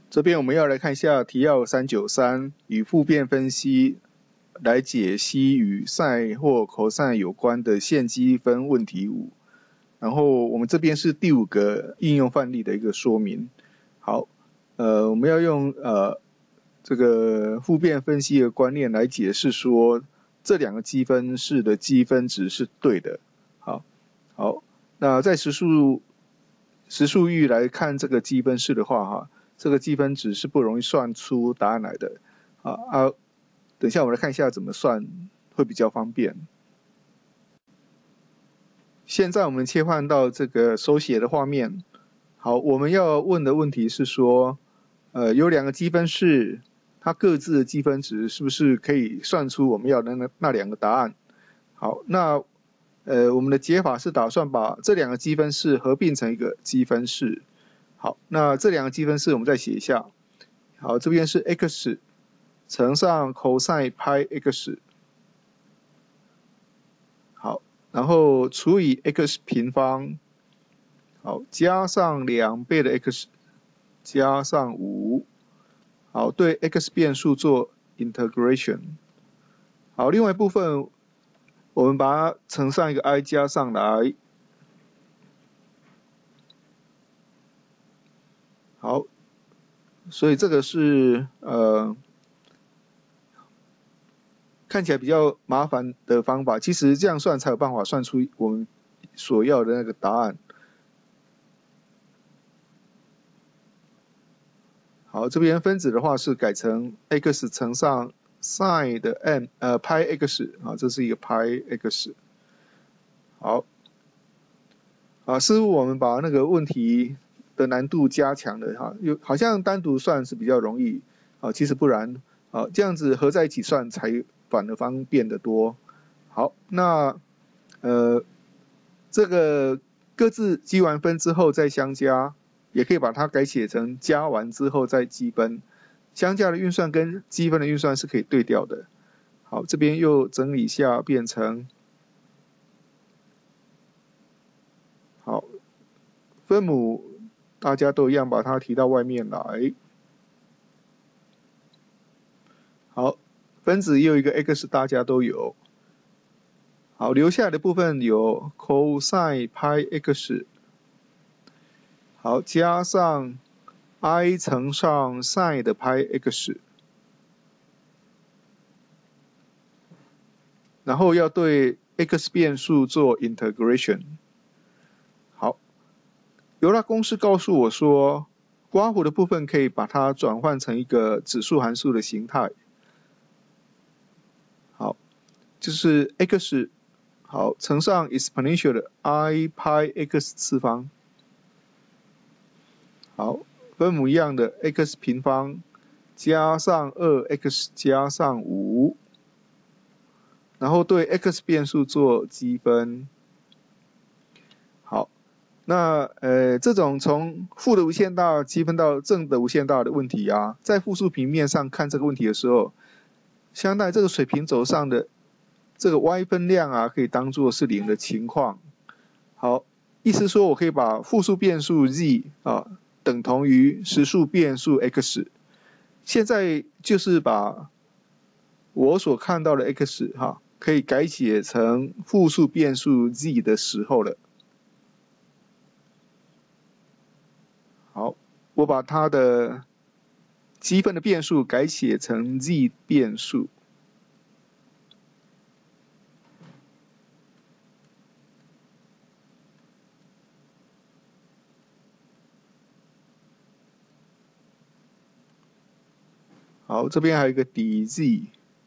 这边我们要来看一下题要393，以复变分析来解析与 sin 或 cos 有关的线积分问题5。然后我们这边是第5个应用范例的一个说明。好，我们要用这个复变分析的观念来解释说这两个积分式的积分值是对的。好，那在实数域来看这个积分式的话，这个积分值是不容易算出答案来的。等一下我们来看一下怎么算会比较方便。现在我们切换到这个手写的画面。好，我们要问的问题是说，有两个积分式，它各自的积分值是不是可以算出我们要的那两个答案？好，那我们的解法是打算把这两个积分式合并成一个积分式。好，那这两个积分式我们再写一下。好，这边是 x 乘上 cos 派 x。好，然后除以 x 平方。好，加上2倍的 x 加上5。好，对 x 变数做 integration。好，另外一部分我们把它乘上一个 i 加上来。好，所以这个是看起来比较麻烦的方法，其实这样算才有办法算出我们所要的那个答案。好，这边分子的话是改成 x 乘上 sin 的派 x， 这是一个派 x。好，似乎我们把那个问题的难度加强了好像单独算是比较容易其实不然这样子合在一起算才反而方便得多。好，那这个各自积完分之后再相加。也可以把它改写成加完之后再积分，相加的运算跟积分的运算是可以对调的。好，这边又整理一下，变成好分母大家都一样，把它提到外面来。好，分子又一个 x 大家都有。好，留下来的部分有 cos 派 x。好，加上 i 乘上 sin 的派 x， 然后要对 x 变数做 integration。好，由拉公式告诉我说，刮弧的部分可以把它转换成一个指数函数的形态。好，就是 x 好乘上 exponential 的 i 派 x 次方。好，分母一样的 x 平方加上 2x 加上5，然后对 x 变数做积分。好，那这种从负的无限大积分到正的无限大的问题在复数平面上看这个问题的时候，相当于这个水平轴上的这个 y 分量可以当作是0的情况。好，意思说我可以把复数变数 z 等同于实数变数 x， 现在就是把我所看到的 x 可以改写成复数变数 z 的时候了。好，我把它的积分的变数改写成 z 变数。好，这边还有一个 dz。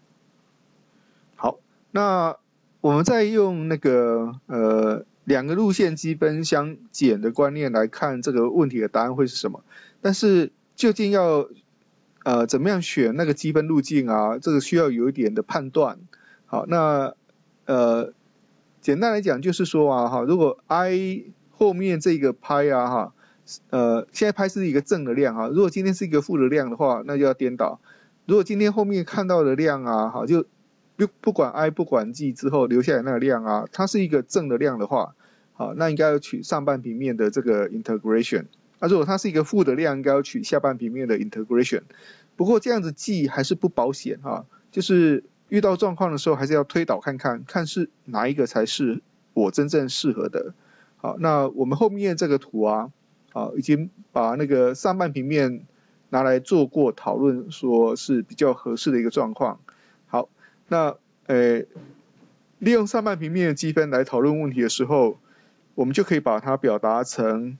好，那我们再用那个两个路线积分相减的观念来看这个问题的答案会是什么？但是究竟要怎么样选那个积分路径这个需要有一点的判断。好，那简单来讲就是说如果 i 后面这个派现在派是一个正的量如果今天是一个负的量的话，那就要颠倒。如果今天后面看到的量就不管 i 不管 g 之后留下来那个量它是一个正的量的话，好，那应该要取上半平面的这个 integration。 如果它是一个负的量，应该要取下半平面的 integration。不过这样子记还是不保险就是遇到状况的时候，还是要推导看看，看是哪一个才是我真正适合的。好，那我们后面这个图已经把那个上半平面拿来做过讨论，说是比较合适的一个状况。好，那利用上半平面的积分来讨论问题的时候，我们就可以把它表达成，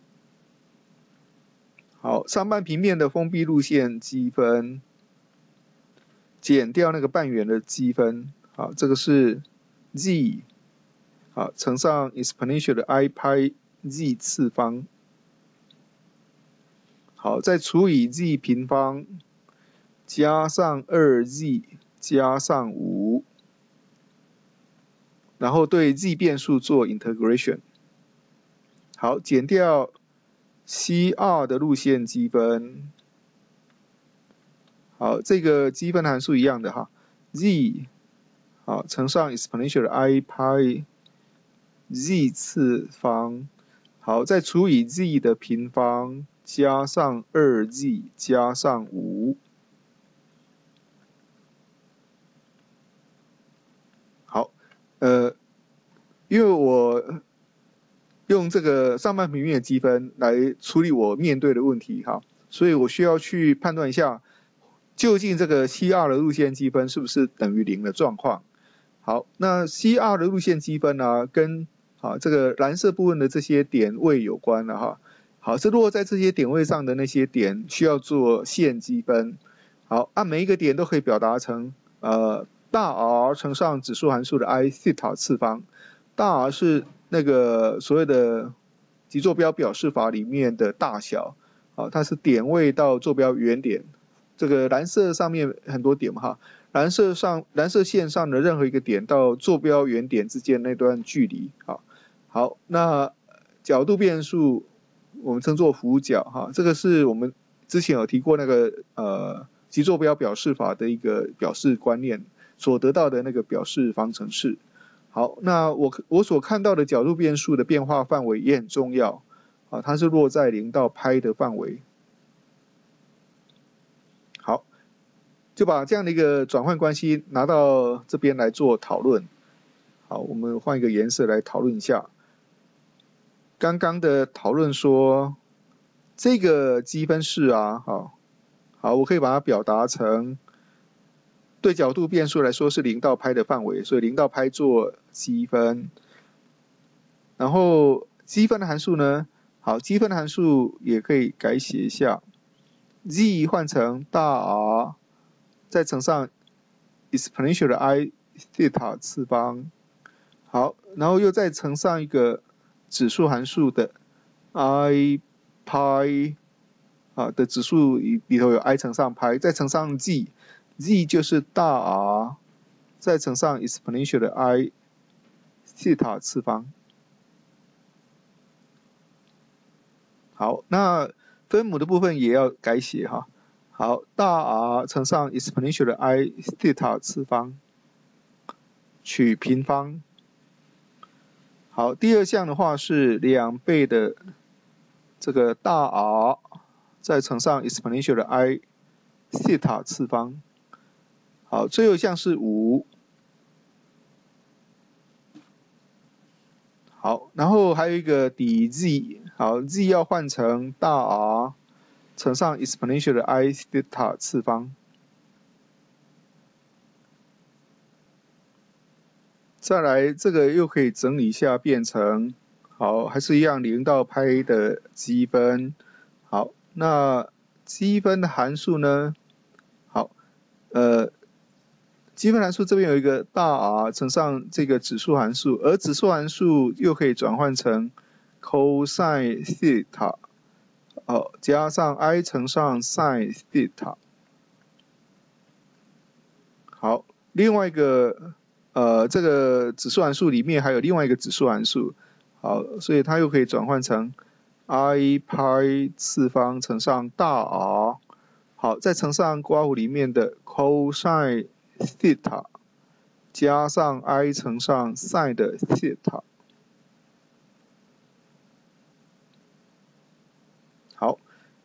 好，上半平面的封闭路线积分减掉那个半圆的积分，好，这个是 z， 好，乘上 exponential 的 i 派 z 次方，好，再除以 z 平方加上 2z 加上5。然后对 z 变数做 integration， 好，减掉 CR 的路线积分，好，这个积分函数一样的z 好乘上 exponential 的 i 派 z 次方，好，再除以 z 的平方加上 2z 加上5。好，因为我用这个上半平面的积分来处理我面对的问题所以我需要去判断一下，究竟这个 CR 的路线积分是不是等于0的状况。好，那 CR 的路线积分跟这个蓝色部分的这些点位有关了好，是落在这些点位上的那些点需要做线积分。好，每一个点都可以表达成大 R 乘上指数函数的 i 西塔次方，大 R 是那个所谓的极坐标表示法里面的大小，它是点位到坐标原点，这个蓝色上面很多点蓝色线上的任何一个点到坐标原点之间那段距离好，那角度变数我们称作弧角这个是我们之前有提过那个极坐标表示法的一个表示观念所得到的那个表示方程式。好，那我所看到的角度变数的变化范围也很重要它是落在0到派的范围。好，就把这样的一个转换关系拿到这边来做讨论。好，我们换一个颜色来讨论一下。刚刚的讨论说这个积分式好，我可以把它表达成对角度变数来说是0到派的范围，所以0到派做积分。然后积分的函数呢，好，积分的函数也可以改写一下 ，z 换成大 R， 再乘上 exponential 的 i 西塔次方，好，然后又再乘上一个指数函数的 i 派的指数里头有 i 乘上派，再乘上 z 就是大 R， 再乘上 exponential 的 i 西塔次方。好，那分母的部分也要改写好，大 R 乘上 exponential 的 i 西塔次方取平方。好，第二项的话是2倍的这个大 R 再乘上 exponential 的 i 西塔次方。好，最后一项是5。好，然后还有一个底 z， 好 z 要换成大 R 乘上 exponential 的 i 西塔次方。再来这个又可以整理一下变成，好，还是一样0到派的积分。好，那积分的函数呢？好，积分函数这边有一个大 R 乘上这个指数函数，而指数函数又可以转换成 cosine theta， 加上 i 乘上 sin theta。好，另外一个这个指数函数里面还有另外一个指数函数，好，所以它又可以转换成 i 派次方乘上大 R， 好，再乘上括弧里面的 cosine theta 加上 i 乘上 sin 的 theta。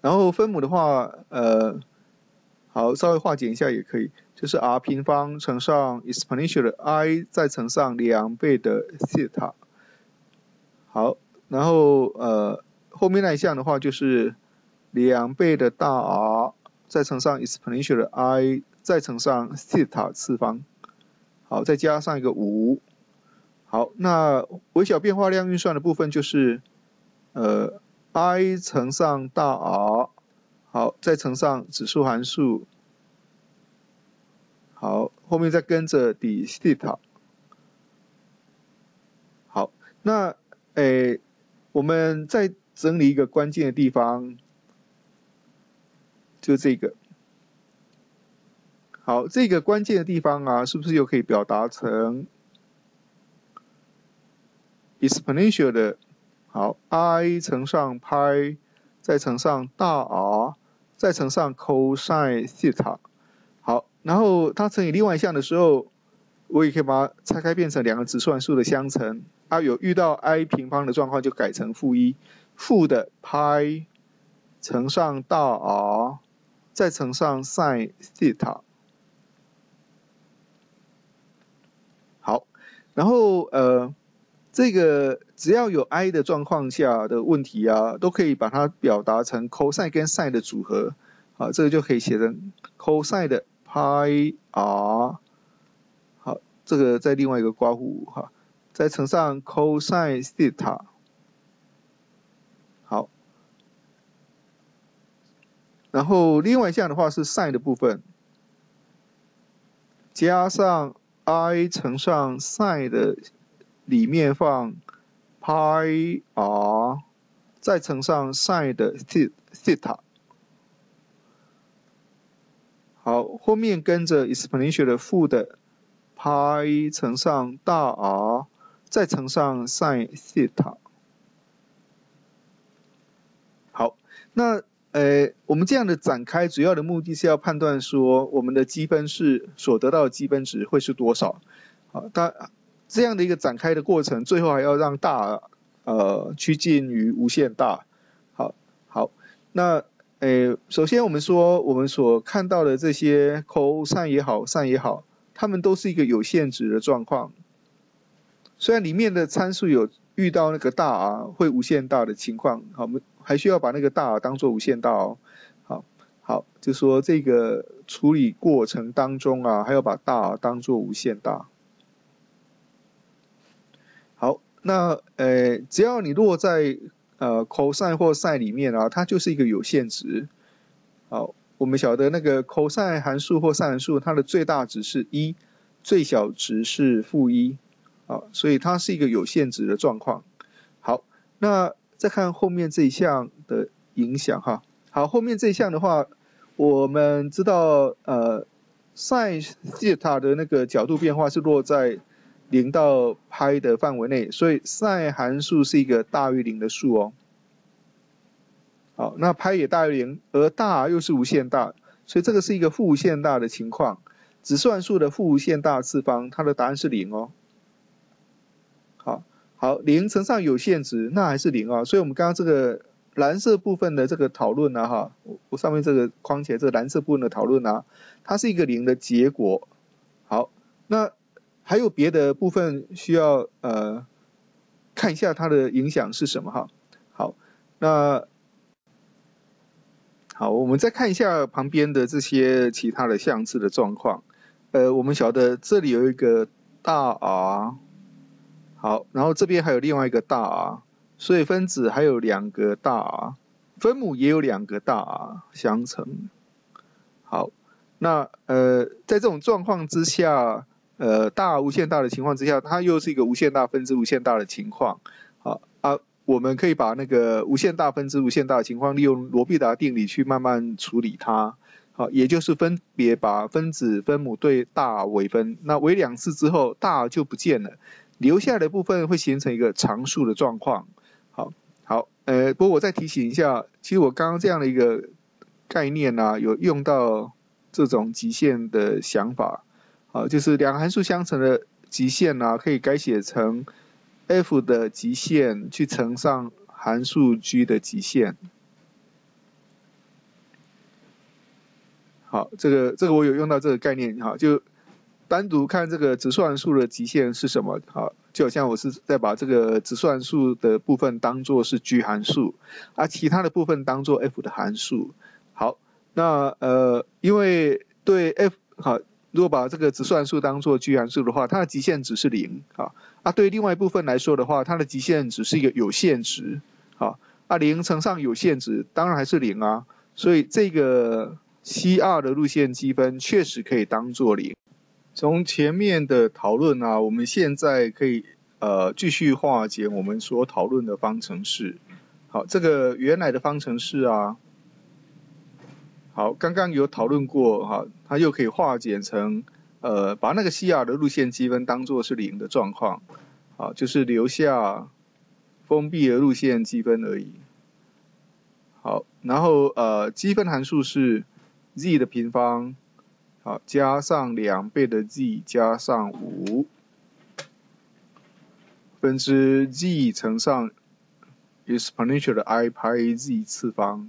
然后分母的话，好，稍微化简一下也可以，就是 r 平方乘上 exponential 的 I 再乘上2倍的 theta。好，然后后面那一项的话就是2倍的大 R 再乘上 exponential 的 I 再乘上 theta 次方。好，再加上一个5。好，那微小变化量运算的部分就是I 乘上大 R， 好，再乘上指数函数，好，后面再跟着底 theta。好，那我们再整理一个关键的地方，就这个。好，这个关键的地方啊，是不是又可以表达成 exponential 的，好 I 乘上派，再乘上大 R， 再乘上 cosine theta。好，然后它乘以另外一项的时候，我也可以把它拆开变成两个指数函数的相乘。有遇到 I 平方的状况就改成-1，负的派乘上大 R， 再乘上 sin theta。好，然后这个只要有 I 的状况下的问题啊，都可以把它表达成 cosine 跟 sin 的组合。好，这个就可以写成 cosine 的 pi r， 好，这个再另外一个括弧哈，再乘上 cosine theta。好，然后另外一项的话是 sin 的部分，加上 I 乘上 sin 的里面放 pi r， 再乘上 sin 的 theta。好，后面跟着 exponential 的负的 pi 乘上大 R， 再乘上 sin theta。好，那我们这样的展开，主要的目的是要判断说我们的积分式所得到的积分值会是多少。好，这样的一个展开的过程，最后还要让大趋近于无限大。好，那首先我们说我们所看到的这些 cosine 也好 sin 也好，它们都是一个有限值的状况。虽然里面的参数有遇到那个大 R 会无限大的情况，好，我们还需要把那个大 R 当作无限大哦。好，就说这个处理过程当中啊，还要把大 R 当作无限大。好，那只要你落在cosine 或 sin 里面啊，它就是一个有限值。好，我们晓得那个 cosine 函数或 sin 函数，它的最大值是1，最小值是-1。好，所以它是一个有限值的状况。好，那再看后面这一项的影响哈。好，后面这一项的话，我们知道sin theta 的那个角度变化是落在0到派的范围内，所以 sin 函数是一个大于0的数哦。好，那派也大于0，而大又是无限大，所以这个是一个负无限大的情况。指数函数的负无限大次方，它的答案是0哦。好，0乘上有限值，那还是0啊。所以我们刚刚这个蓝色部分的这个讨论啊，哈，我上面这个框起来这个蓝色部分的讨论啊，它是一个0的结果。好，那还有别的部分需要看一下它的影响是什么哈。好，我们再看一下旁边的这些其他的项字的状况。我们晓得这里有一个大 R。好，然后这边还有另外一个大 R， 所以分子还有2个大 R， 分母也有2个大 R 相乘。好，那在这种状况之下，大 R 无限大的情况之下，它又是一个无限大分之无限大的情况。好我们可以把那个无限大分之无限大的情况利用罗必达定理去慢慢处理它。好，也就是分别把分子分母对大 R 微分，那微2次之后，大 R 就不见了。留下的部分会形成一个常数的状况。好，不过我再提醒一下，其实我刚刚这样的一个概念啊，有用到这种极限的想法。好，就是两个函数相乘的极限啊，可以改写成 f 的极限去乘上函数 g 的极限。 好，这个我有用到这个概念，哈，就单独看这个质数函数的极限是什么，好，就好像我是在把这个质数函数的部分当作是 G 函数，其他的部分当作 F 的函数。好，那因为对 F 好，如果把这个质数函数当作 G 函数的话，它的极限值是0，对另外一部分来说的话，它的极限值是一个有限值，0乘上有限值当然还是0啊，所以这个 CR 的路线积分确实可以当作0。从前面的讨论我们现在可以继续化简我们所讨论的方程式。好，这个原来的方程式好，刚刚有讨论过它又可以化简成把那个 CR 的路线积分当作是0的状况，好，就是留下封闭的路线积分而已。好，然后积分函数是 z 的平方，好，加上2倍的 z 加上5，分之 z 乘上 exponential 的 I 派 z 次方，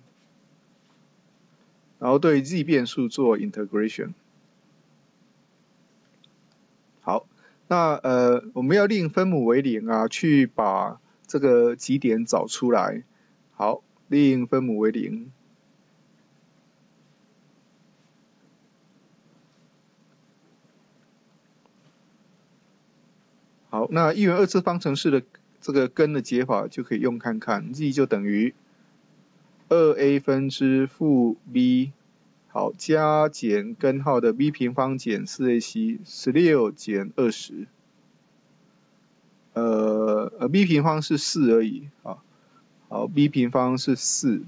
然后对 z 变数做 integration。好，那我们要令分母为0去把这个极点找出来。好，令分母为0。好，那一元二次方程式的这个根的解法就可以用看看 ，z 就等于 2a 分之负 b， 好，加减根号的 b 平方减 4ac， 16减20， b 平方是4而已，好 b 平方是4。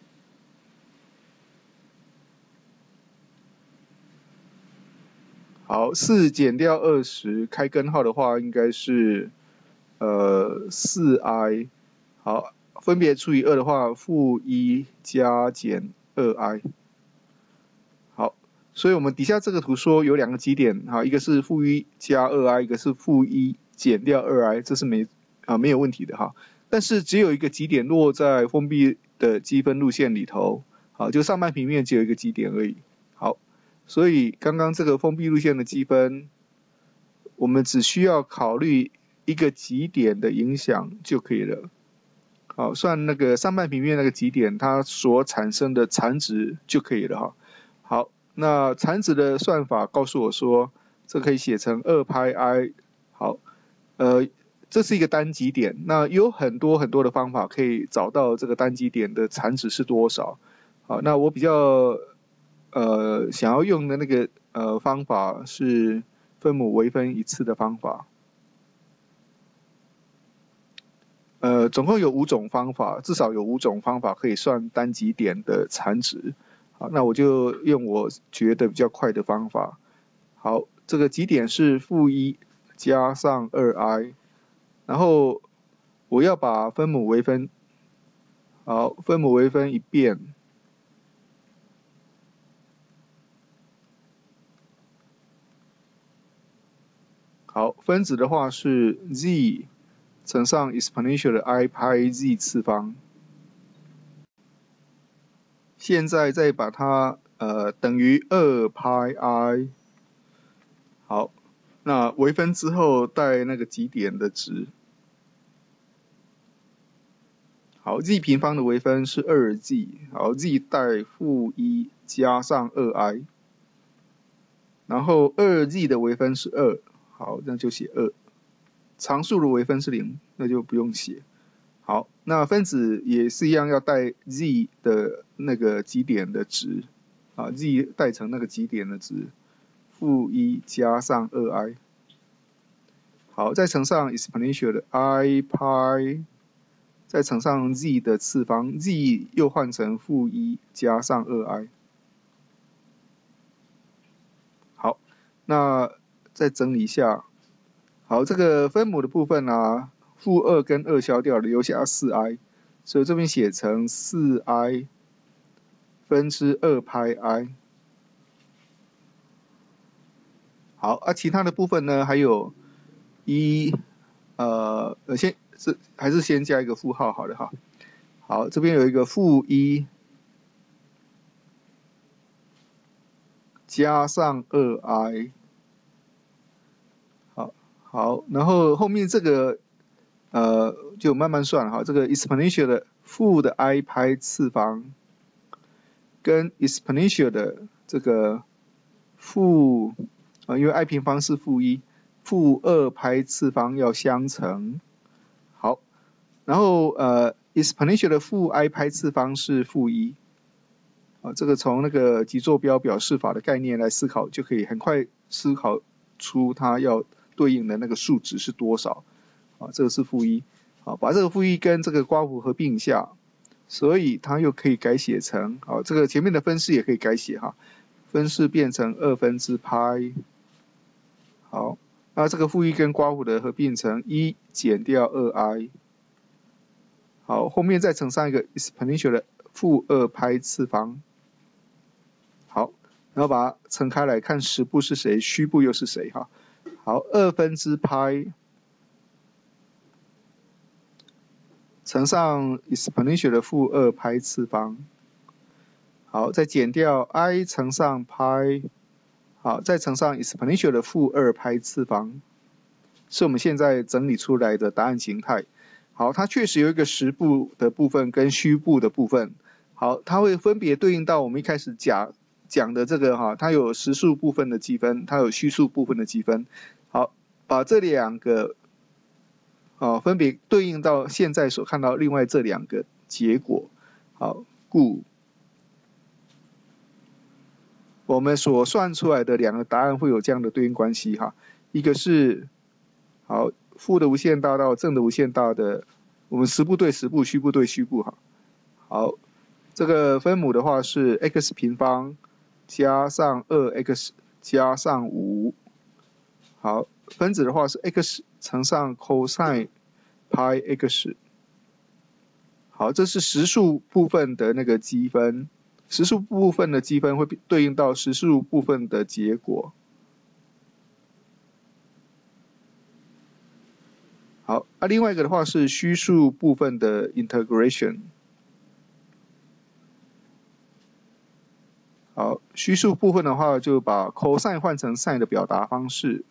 好，4减掉20，开根号的话应该是4i， 好，分别除以2的话，负1加减2i。好，所以我们底下这个图说有2个极点，一个是负1加2i， 一个是负1减掉2i， 这是没有问题的哈。但是只有一个极点落在封闭的积分路线里头，好，就上半平面只有一个极点而已。好。所以刚刚这个封闭路线的积分，我们只需要考虑一个极点的影响就可以了。好，算那个上半平面那个极点它所产生的残值就可以了哈。好，那残值的算法告诉我说，这可以写成2派 i。好，这是一个单极点，那有很多的方法可以找到这个单极点的残值是多少。好，那我比较想要用的那个方法是分母微分一次的方法。总共有5种方法，至少有5种方法可以算单极点的残值。好，那我就用我觉得比较快的方法。好，这个极点是负1加上2i， 然后我要把分母微分，好，分母微分一遍。好，分子的话是 z 乘上 exponential 的 I 派 z 次方。现在再把它等于2派 i。好，那微分之后带那个极点的值。好 ，z 平方的微分是2z， 好 z 带负1加上2i， 然后2z 的微分是2。好，那就写2，常数的微分是0，那就不用写。好，那分子也是一样要带 z 的那个极点的值，z 带成那个极点的值，负1加上2i。好，再乘上 exponential 的 I 派，再乘上 z 的次方 ，z 又换成负1加上2i。好，那再整理一下，好，这个分母的部分负2跟2消掉了，留下4i， 所以这边写成4i 分之2派 i。好，其他的部分呢，还有还是先加一个负号好了哈。好，这边有一个负1 加上2i。好，然后后面这个就慢慢算哈，这个 exponential 的负的 i 派次方跟 exponential 的这个因为 i 平方是-1，负2派次方要相乘。好，然后exponential 的负 i 派次方是-1。这个从那个极坐标表示法的概念来思考，就可以很快思考出它要对应的那个数值是多少。这个是-1。好，把这个-1跟这个刮弧合并一下，所以它又可以改写成，这个前面的分式也可以改写哈，分式变成2/派。好，那这个-1跟刮弧的合并成1减掉2i。好，后面再乘上一个 exponential 的负2派次方。好，然后把它乘开来看实部是谁，虚部又是谁哈。好，2/派乘上 exponential 的负2派次方。好，再减掉 i 乘上派。好，再乘上 exponential 的负2派次方，是我们现在整理出来的答案形态。好，它确实有一个实部的部分跟虚部的部分。好，它会分别对应到我们一开始讲的这个哈，它有实数部分的积分，它有虚数部分的积分。好，把这两个分别对应到现在所看到另外这两个结果。好，故我们所算出来的两个答案会有这样的对应关系哈，一个是负的无限大到正的无限大的，我们实部对实部，虚部对虚部哈。好，这个分母的话是 x 平方加上 2x 加上5。好，分子的话是 x 乘上 cosine 派 x。好，这是实数部分的那个积分，实数部分的积分会对应到实数部分的结果。好，另外一个的话是虚数部分的 integration。好，虚数部分的话就把 cosine 换成 sin 的表达方式。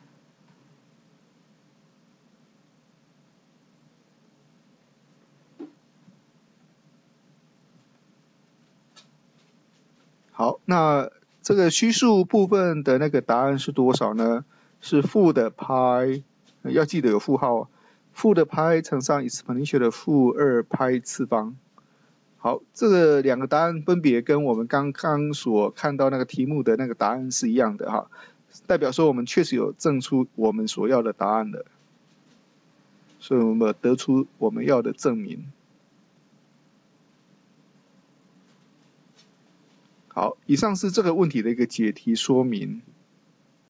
好，那这个虚数部分的那个答案是多少呢？是负的派，要记得有负号哦，负的派乘上 exponential 的负2派次方。好，这个两个答案分别跟我们刚刚所看到那个题目的那个答案是一样的哈，代表说我们确实有证出我们所要的答案了，所以我们得出我们要的证明。好，以上是这个问题的一个解题说明。